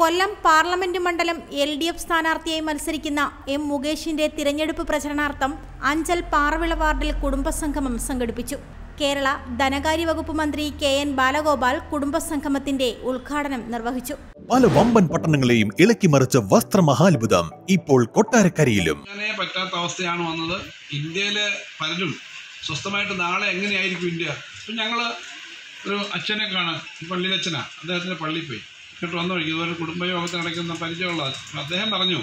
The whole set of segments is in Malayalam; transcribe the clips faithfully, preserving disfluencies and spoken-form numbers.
കൊല്ലം പാർലമെന്റ് മണ്ഡലം എൽ ഡി എഫ് സ്ഥാനാർത്ഥിയായി മത്സരിക്കുന്ന എം മുകേഷിന്റെ തിരഞ്ഞെടുപ്പ് പ്രചരണാർത്ഥം അഞ്ചൽ പാറവിള വാർഡിൽ കുടുംബസംഗമം സംഘടിപ്പിച്ചു. കേരള ധനകാര്യ വകുപ്പ് മന്ത്രി കെ എൻ ബാലഗോപാൽ കുടുംബസംഗമത്തിന്റെ ഉദ്ഘാടനം നിർവഹിച്ചു. പല വമ്പൻ പട്ടണങ്ങളെയും ഇളക്കിമറിച്ച വസ്ത്രമഹാത്ഭുതം ഇപ്പോൾ കൊട്ടാരക്കരയിലും. അങ്ങനെ പറ്റാത്ത അവസ്ഥയാണ് വന്നത്. ഇന്ത്യയിലെ പലരും സ്വസ്ഥമായിട്ട് നാളെ എങ്ങനെയായിരിക്കും ഇന്ത്യ. ഇപ്പം ഞങ്ങൾ ഒരു അച്ഛനെ കാണാൻ പള്ളിയിലച്ഛനാ, അദ്ദേഹത്തിൻ്റെ പള്ളിയിൽ പോയി എന്നിട്ട് വന്നു വഴിക്കും ഇതുപോലെ കുടുംബയോഗത്തിൽ നടക്കുന്ന പരിചയമുള്ള അദ്ദേഹം പറഞ്ഞു,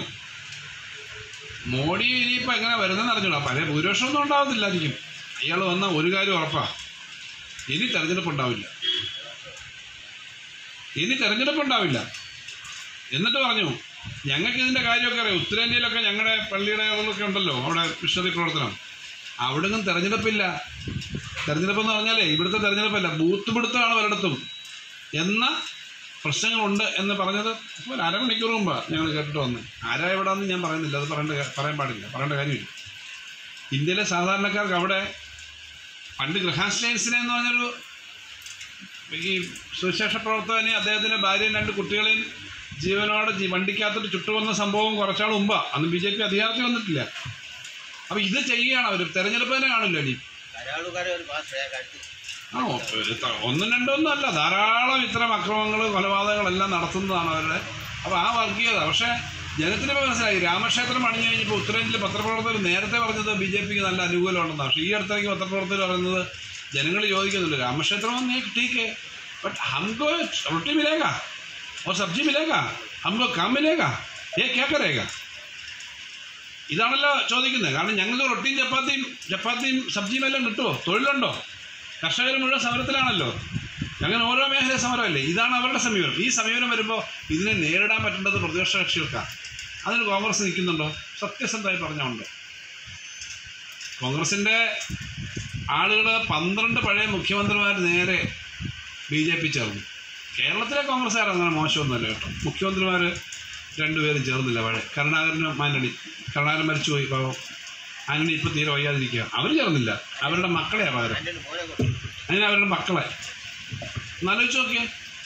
മോഡി ഇനിയിപ്പോൾ എങ്ങനെ വരുന്നതെന്ന് അറിഞ്ഞൂടാ, പല ഭൂരിപക്ഷമൊന്നും ഉണ്ടാകത്തില്ലായിരിക്കും. അയാൾ വന്നാൽ ഒരു കാര്യം ഉറപ്പാണ്, ഇനി തെരഞ്ഞെടുപ്പ് ഉണ്ടാവില്ല, ഇനി തെരഞ്ഞെടുപ്പ് ഉണ്ടാവില്ല. എന്നിട്ട് പറഞ്ഞു, ഞങ്ങൾക്ക് ഇതിൻ്റെ കാര്യമൊക്കെ അറിയാം, ഉത്തരേന്ത്യയിലൊക്കെ ഞങ്ങളുടെ പള്ളിയുടെ ഒക്കെ ഉണ്ടല്ലോ അവിടെ മിഷണറി പ്രവർത്തനം, അവിടെ നിന്നും തെരഞ്ഞെടുപ്പില്ല. തെരഞ്ഞെടുപ്പ് എന്ന് പറഞ്ഞാലേ ഇവിടുത്തെ തെരഞ്ഞെടുപ്പല്ല, ബൂത്ത് പിടുത്തമാണ് പലയിടത്തും എന്ന പ്രശ്നങ്ങളുണ്ട് എന്ന് പറഞ്ഞത് ഒരു അരമണിക്കൂർ മുമ്പാണ് ഞങ്ങൾ കേട്ടിട്ട് വന്നത്. ആരാ എവിടെയെന്ന് ഞാൻ പറയുന്നില്ല, അത് പറയേണ്ട പറയാൻ പാടില്ല, പറയേണ്ട കാര്യമില്ല. ഇന്ത്യയിലെ സാധാരണക്കാർക്ക് അവിടെ പണ്ട് ഗ്രഹാൻസ്റ്റൈൻസിനെ എന്ന് പറഞ്ഞൊരു ഈ സുവിശേഷ പ്രവർത്തകനെ അദ്ദേഹത്തിൻ്റെ ഭാര്യയും രണ്ട് കുട്ടികളെയും ജീവനോടെ വണ്ടിക്കകത്തോട്ട് ചുട്ടുവന്ന സംഭവം കുറച്ചാൾ മുമ്പാണ്. അന്ന് ബി ജെ പി അധികാരത്തിൽ വന്നിട്ടില്ല. അപ്പോൾ ഇത് ചെയ്യുകയാണ് അവർ. തെരഞ്ഞെടുപ്പ് തന്നെ കാണില്ല. ഇനി ആ ഒന്നും രണ്ടൊന്നും അല്ല, ധാരാളം ഇത്തരം അക്രമങ്ങൾ കൊലപാതകങ്ങളെല്ലാം നടത്തുന്നതാണ് അവരുടെ. അപ്പോൾ ആ വർഗീയത പക്ഷേ ജനത്തിനിപ്പോൾ മനസ്സിലായി. രാമക്ഷേത്രം പണിഞ്ഞു കഴിഞ്ഞപ്പോൾ ഉത്തരേന്ത്യയിലെ പത്രപ്രവർത്തകർ നേരത്തെ പറഞ്ഞത് ബി ജെ പിക്ക് നല്ല അനുകൂലമുണ്ടെന്നാണ്. പക്ഷേ ഈ അടുത്തേക്ക് പത്രപ്രവർത്തകർ പറയുന്നത് ജനങ്ങൾ ചോദിക്കുന്നുണ്ട്, രാമക്ഷേത്രം വന്നേ ठीक बट हमको रोटी मिलेगा और सब्जी मिलेगा, हमको काम मिलेगा, ये क्या करेगा? ഇതാണല്ലോ ചോദിക്കുന്നത്. കാരണം ഞങ്ങൾക്ക് റൊട്ടിയും ചപ്പാത്തിയും ചപ്പാത്തിയും സബ്ജിയും എല്ലാം കിട്ടുമോ? തൊഴിലുണ്ടോ? കർഷകർ മുഴുവൻ സമരത്തിലാണല്ലോ. അങ്ങനെ ഓരോ മേഖല സമരമല്ലേ. ഇതാണ് അവരുടെ സമീപനം. ഈ സമീപനം വരുമ്പോൾ ഇതിനെ നേരിടാൻ പറ്റേണ്ടത് പ്രതിപക്ഷ കക്ഷികൾക്കാണ്. അതിന് കോൺഗ്രസ് നിൽക്കുന്നുണ്ടോ? സത്യസന്ധമായി പറഞ്ഞുകൊണ്ട് കോൺഗ്രസിൻ്റെ ആളുകൾ പന്ത്രണ്ട് പഴയ മുഖ്യമന്ത്രിമാർ നേരെ ബി ജെ പി ചേർന്നു. കേരളത്തിലെ കോൺഗ്രസ്സുകാർ അങ്ങനെ മോശമൊന്നുമല്ല കേട്ടോ. മുഖ്യമന്ത്രിമാർ രണ്ടുപേരും ചേർന്നില്ല. പഴയ കരുണാകരനും ആന്റണി, കരുണാകരൻ മരിച്ചുപോയി, പാവം. ആന്റണി ഇപ്പം തീരെ വയ്യാതിരിക്കുക. അവർ ചേർന്നില്ല, അവരുടെ മക്കളെയാണ് പകരം. അങ്ങനെ അവരുടെ മക്കളെ എന്നാലോചിച്ച് നോക്കിയേ.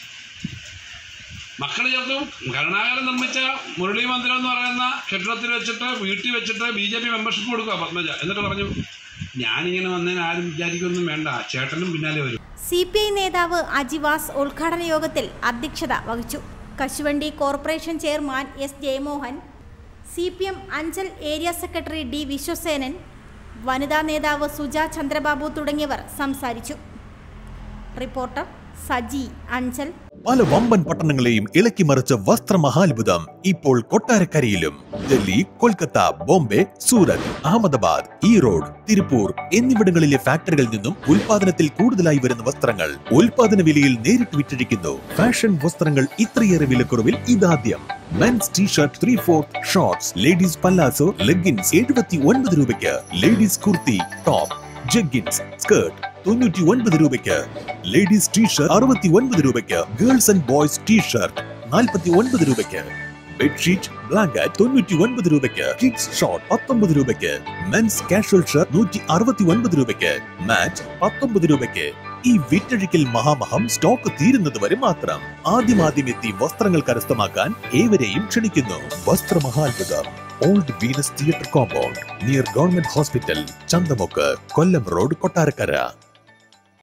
മക്കൾ ചേർത്തും കരുണാകരൻ നിർമ്മിച്ച മുരളി മന്ദിരം എന്ന് പറയുന്ന കെട്ടിടത്തിൽ വെച്ചിട്ട് വീട്ടിൽ വെച്ചിട്ട് ബി ജെ പി മെമ്പർഷിപ്പ് കൊടുക്കുക പത്മജ. എന്നിട്ട് പറഞ്ഞു, ഞാനിങ്ങനെ വന്നതിന് ആരും വിചാരിക്കൊന്നും വേണ്ട, ചേട്ടനും പിന്നാലെ വരും. സി പി ഐ നേതാവ് അജിവാസ് ഉദ്ഘാടന യോഗത്തിൽ അധ്യക്ഷത വഹിച്ചു. കശുവണ്ടി corporation chairman S Jayamohan, C P M Anchal area secretary D Vishwasenan, വനിതാ നേതാവ് സുജ ചന്ദ്രബാബു തുടങ്ങിയവർ സംസാരിച്ചു. റിപ്പോർട്ടർ സജി, അഞ്ചൽ. പല വമ്പൻ പട്ടണങ്ങളെയും ഇളക്കിമറിച്ച വസ്ത്രമഹാത്ഭുതം ഇപ്പോൾ കൊട്ടാരക്കരയിലും. ഡൽഹി, കൊൽക്കത്ത, ബോംബെ, സൂറത്ത്, അഹമ്മദാബാദ്, ഈറോഡ്, തിരുപ്പൂർ എന്നിവിടങ്ങളിലെ ഫാക്ടറികളിൽ നിന്നും ഉൽപാദനത്തിൽ കൂടുതലായി വരുന്ന വസ്ത്രങ്ങൾ ഉൽപാദന വിലയിൽ നേരിട്ട് വിറ്റഴിക്കുന്നു. ഫാഷൻ വസ്ത്രങ്ങൾ ഇത്രയേറെ വിലക്കുറവിൽ ഇതാദ്യം. Men's t shirt three fourth, shorts, ladies palazzo, leggings എഴുപത്തി ഒൻപത് രൂപയ്ക്ക്, ladies kurti, top, jeggings, skirt തൊണ്ണൂറ്റി ഒൻപത് രൂപയ്ക്ക്, ലേഡീസ് ടീഷർട്ട് അറുപത്തി ഒൻപത് രൂപയ്ക്ക്, ഗേൾസ് ആൻഡ് ബോയ്സ് ടീഷർട്ട് നാൽപ്പത്തി ഒൻപത് രൂപയ്ക്ക്, ബെഡ്ഷീറ്റ്, ബ്ലാങ്കറ്റ് തൊണ്ണൂറ്റി ഒൻപത് രൂപയ്ക്ക്, കിഡ്സ് ഷോർട്ട് പത്തൊമ്പത് രൂപയ്ക്ക്, മെൻസ് കാഷ്വൽ ഷർട്ട് നൂറ്റി അറുപത്തി ഒൻപത് രൂപയ്ക്ക്, മാറ്റ് പത്തൊമ്പത് രൂപയ്ക്ക്. ഈ വിറ്റഴിക്കൽ മഹാമഹം സ്റ്റോക്ക് തീരുന്നത് വരെ മാത്രം. ആദ്യമാദ്യം എത്തി വസ്ത്രങ്ങൾ കരസ്ഥമാക്കാൻ ഏവരെയും ക്ഷണിക്കുന്നു. വസ്ത്രമഹാത്ഭുതം, old Venus theatre compound, near government hospital, Chanthamukku, Kollam road, Kottarakkara.